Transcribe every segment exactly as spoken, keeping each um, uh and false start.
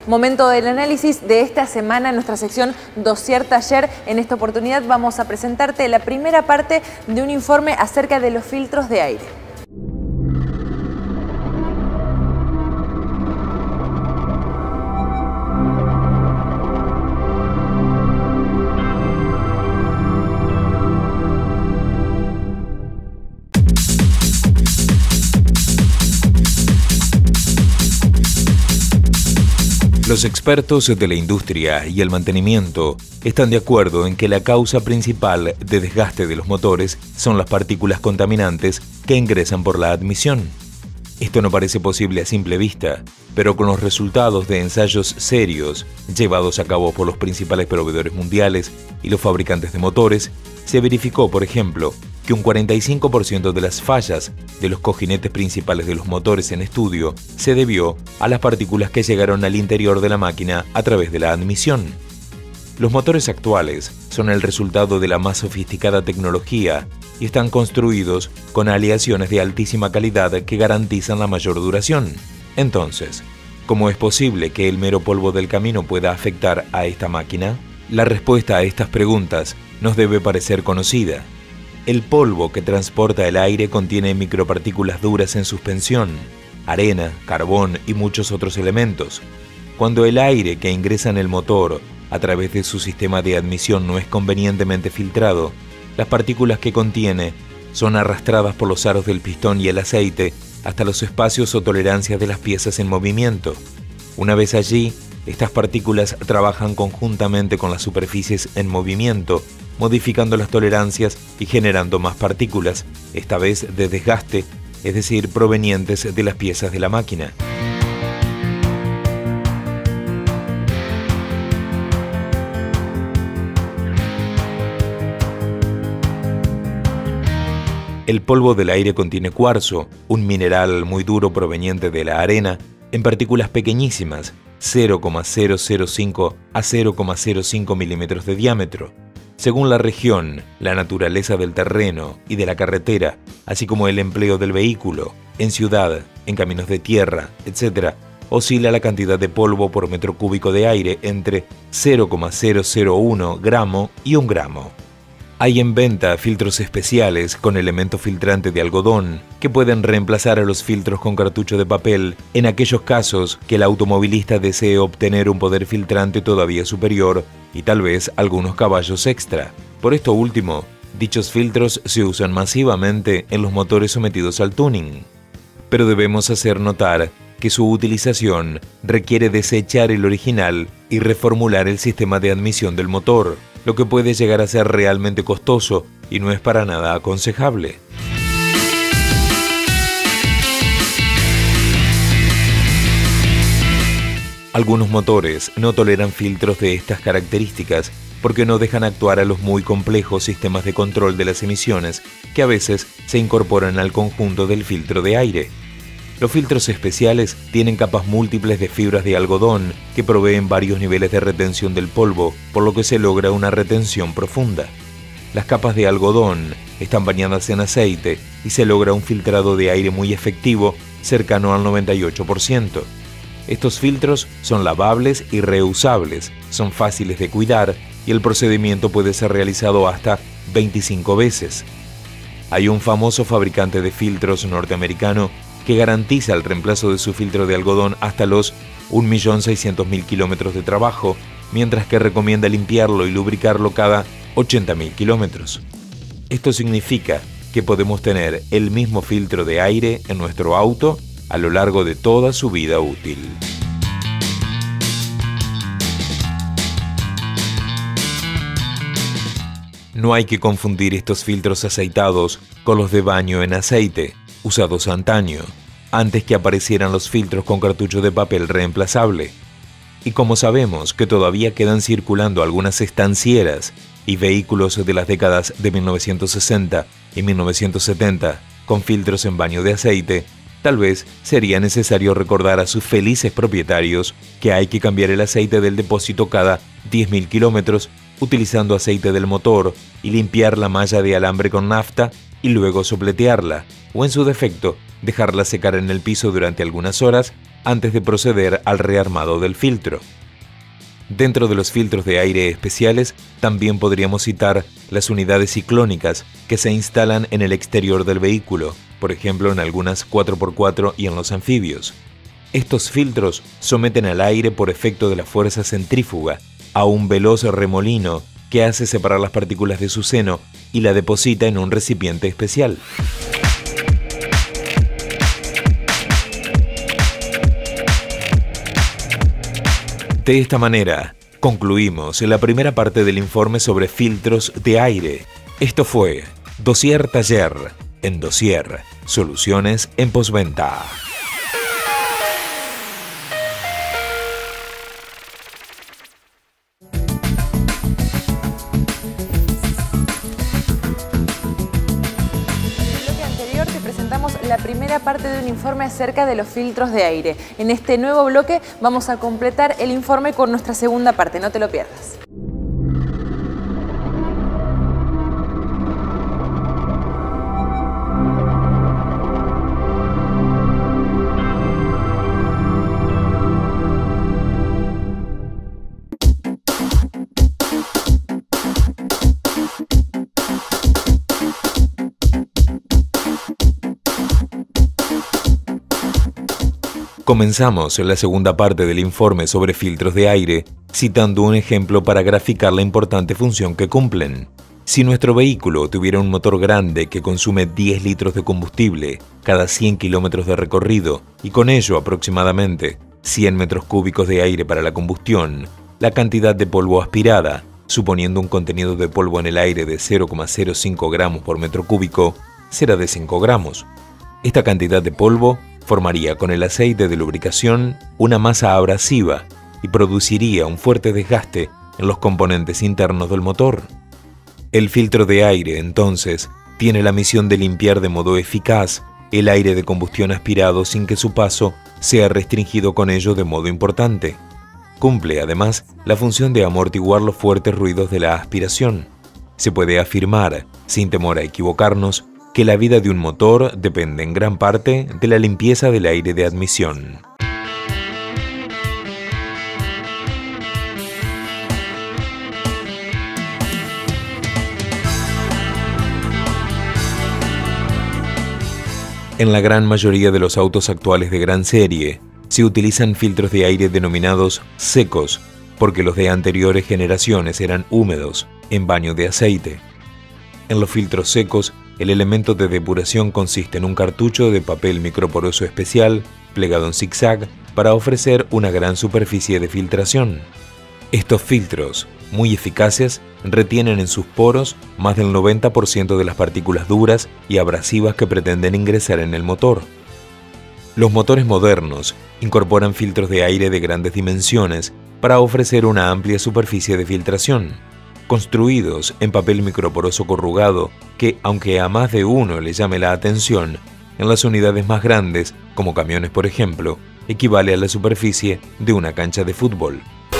Momento del análisis de esta semana en nuestra sección Dossier Taller. En esta oportunidad vamos a presentarte la primera parte de un informe acerca de los filtros de aire. Los expertos de la industria y el mantenimiento están de acuerdo en que la causa principal de desgaste de los motores son las partículas contaminantes que ingresan por la admisión. Esto no parece posible a simple vista, pero con los resultados de ensayos serios llevados a cabo por los principales proveedores mundiales y los fabricantes de motores, se verificó, por ejemplo, que un cuarenta y cinco por ciento de las fallas de los cojinetes principales de los motores en estudio se debió a las partículas que llegaron al interior de la máquina a través de la admisión. Los motores actuales son el resultado de la más sofisticada tecnología y están construidos con aleaciones de altísima calidad que garantizan la mayor duración. Entonces, ¿cómo es posible que el mero polvo del camino pueda afectar a esta máquina? La respuesta a estas preguntas nos debe parecer conocida. El polvo que transporta el aire contiene micropartículas duras en suspensión, arena, carbón y muchos otros elementos. Cuando el aire que ingresa en el motor a través de su sistema de admisión no es convenientemente filtrado, las partículas que contiene son arrastradas por los aros del pistón y el aceite hasta los espacios o tolerancias de las piezas en movimiento. Una vez allí, estas partículas trabajan conjuntamente con las superficies en movimiento, modificando las tolerancias y generando más partículas, esta vez de desgaste, es decir, provenientes de las piezas de la máquina. El polvo del aire contiene cuarzo, un mineral muy duro proveniente de la arena, en partículas pequeñísimas, cero coma cero cero cinco a cero coma cero cinco milímetros de diámetro. Según la región, la naturaleza del terreno y de la carretera, así como el empleo del vehículo, en ciudad, en caminos de tierra, etcétera, oscila la cantidad de polvo por metro cúbico de aire entre cero coma cero cero uno gramo y un gramo. Hay en venta filtros especiales con elemento filtrante de algodón que pueden reemplazar a los filtros con cartucho de papel en aquellos casos que el automovilista desee obtener un poder filtrante todavía superior y tal vez algunos caballos extra. Por esto último, dichos filtros se usan masivamente en los motores sometidos al tuning. Pero debemos hacer notar que su utilización requiere desechar el original y reformular el sistema de admisión del motor, lo que puede llegar a ser realmente costoso y no es para nada aconsejable. Algunos motores no toleran filtros de estas características porque no dejan actuar a los muy complejos sistemas de control de las emisiones que a veces se incorporan al conjunto del filtro de aire. Los filtros especiales tienen capas múltiples de fibras de algodón que proveen varios niveles de retención del polvo, por lo que se logra una retención profunda. Las capas de algodón están bañadas en aceite y se logra un filtrado de aire muy efectivo, cercano al noventa y ocho por ciento. Estos filtros son lavables y reusables, son fáciles de cuidar y el procedimiento puede ser realizado hasta veinticinco veces. Hay un famoso fabricante de filtros norteamericano que garantiza el reemplazo de su filtro de algodón hasta los un millón seiscientos mil kilómetros de trabajo, mientras que recomienda limpiarlo y lubricarlo cada ochenta mil kilómetros. Esto significa que podemos tener el mismo filtro de aire en nuestro auto a lo largo de toda su vida útil. No hay que confundir estos filtros aceitados con los de baño en aceite, usados antaño, antes que aparecieran los filtros con cartucho de papel reemplazable. Y como sabemos que todavía quedan circulando algunas estancieras y vehículos de las décadas de mil novecientos sesenta y mil novecientos setenta con filtros en baño de aceite, tal vez sería necesario recordar a sus felices propietarios que hay que cambiar el aceite del depósito cada diez mil kilómetros utilizando aceite del motor y limpiar la malla de alambre con nafta y luego sopletearla, o en su defecto, dejarla secar en el piso durante algunas horas antes de proceder al rearmado del filtro. Dentro de los filtros de aire especiales, también podríamos citar las unidades ciclónicas que se instalan en el exterior del vehículo, por ejemplo en algunas cuatro por cuatro y en los anfibios. Estos filtros someten al aire por efecto de la fuerza centrífuga a un veloz remolino que hace separar las partículas de su seno y la deposita en un recipiente especial. De esta manera, concluimos la primera parte del informe sobre filtros de aire. Esto fue Dossier Taller en Dossier, soluciones en postventa. La primera parte de un informe acerca de los filtros de aire. En este nuevo bloque vamos a completar el informe con nuestra segunda parte, no te lo pierdas. Comenzamos la segunda parte del informe sobre filtros de aire, citando un ejemplo para graficar la importante función que cumplen. Si nuestro vehículo tuviera un motor grande que consume diez litros de combustible cada cien kilómetros de recorrido y con ello aproximadamente cien metros cúbicos de aire para la combustión, la cantidad de polvo aspirada, suponiendo un contenido de polvo en el aire de cero coma cero cinco gramos por metro cúbico, será de cinco gramos. Esta cantidad de polvo formaría con el aceite de lubricación una masa abrasiva y produciría un fuerte desgaste en los componentes internos del motor. El filtro de aire, entonces, tiene la misión de limpiar de modo eficaz el aire de combustión aspirado sin que su paso sea restringido con ello de modo importante. Cumple, además, la función de amortiguar los fuertes ruidos de la aspiración. Se puede afirmar, sin temor a equivocarnos, que la vida de un motor depende en gran parte de la limpieza del aire de admisión. En la gran mayoría de los autos actuales de gran serie, se utilizan filtros de aire denominados secos, porque los de anteriores generaciones eran húmedos, en baño de aceite. En los filtros secos, el elemento de depuración consiste en un cartucho de papel microporoso especial, plegado en zigzag, para ofrecer una gran superficie de filtración. Estos filtros, muy eficaces, retienen en sus poros más del noventa por ciento de las partículas duras y abrasivas que pretenden ingresar en el motor. Los motores modernos incorporan filtros de aire de grandes dimensiones para ofrecer una amplia superficie de filtración, construidos en papel microporoso corrugado que, aunque a más de uno le llame la atención, en las unidades más grandes, como camiones por ejemplo, equivale a la superficie de una cancha de fútbol.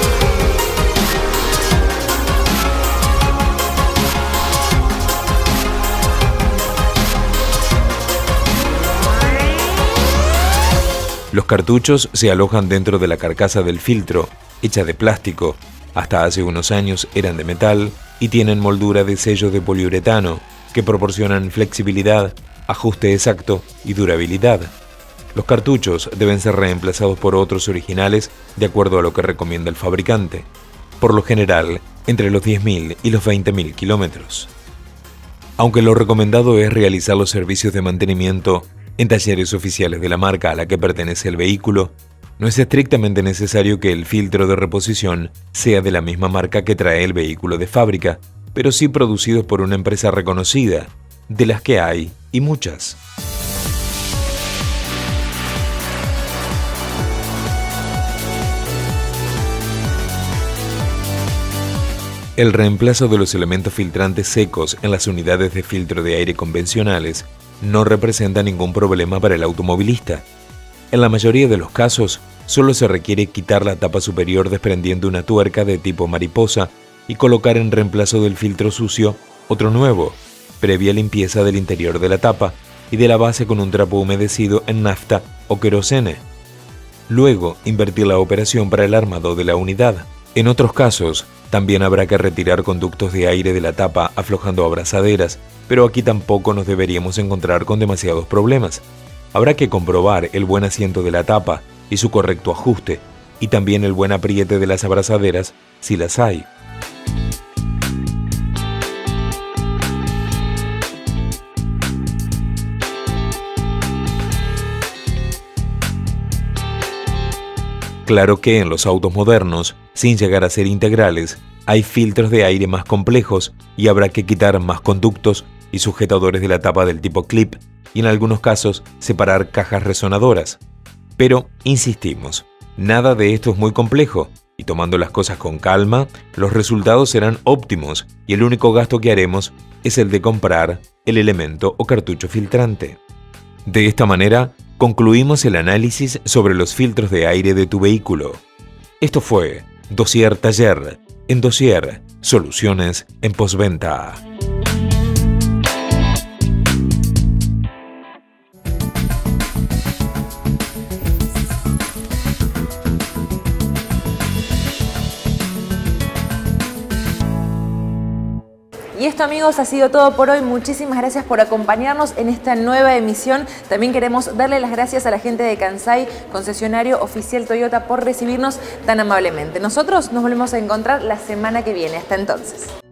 Los cartuchos se alojan dentro de la carcasa del filtro, hecha de plástico. Hasta hace unos años eran de metal y tienen moldura de sellos de poliuretano que proporcionan flexibilidad, ajuste exacto y durabilidad. Los cartuchos deben ser reemplazados por otros originales de acuerdo a lo que recomienda el fabricante, por lo general entre los diez mil y los veinte mil kilómetros. Aunque lo recomendado es realizar los servicios de mantenimiento en talleres oficiales de la marca a la que pertenece el vehículo, no es estrictamente necesario que el filtro de reposición sea de la misma marca que trae el vehículo de fábrica, pero sí producidos por una empresa reconocida, de las que hay y muchas. El reemplazo de los elementos filtrantes secos en las unidades de filtro de aire convencionales no representa ningún problema para el automovilista. En la mayoría de los casos, solo se requiere quitar la tapa superior desprendiendo una tuerca de tipo mariposa y colocar en reemplazo del filtro sucio otro nuevo, previa limpieza del interior de la tapa y de la base con un trapo humedecido en nafta o querosene. Luego, invertir la operación para el armado de la unidad. En otros casos, también habrá que retirar conductos de aire de la tapa aflojando abrazaderas, pero aquí tampoco nos deberíamos encontrar con demasiados problemas. Habrá que comprobar el buen asiento de la tapa y su correcto ajuste, y también el buen apriete de las abrazaderas, si las hay. Claro que en los autos modernos, sin llegar a ser integrales, hay filtros de aire más complejos y habrá que quitar más conductos y sujetadores de la tapa del tipo clip y en algunos casos separar cajas resonadoras. Pero, insistimos, nada de esto es muy complejo y tomando las cosas con calma, los resultados serán óptimos y el único gasto que haremos es el de comprar el elemento o cartucho filtrante. De esta manera, concluimos el análisis sobre los filtros de aire de tu vehículo. Esto fue Dossier Taller, en Dossier, soluciones en postventa. Y esto, amigos, ha sido todo por hoy. Muchísimas gracias por acompañarnos en esta nueva emisión. También queremos darle las gracias a la gente de Kansai, concesionario oficial Toyota, por recibirnos tan amablemente. Nosotros nos volvemos a encontrar la semana que viene. Hasta entonces.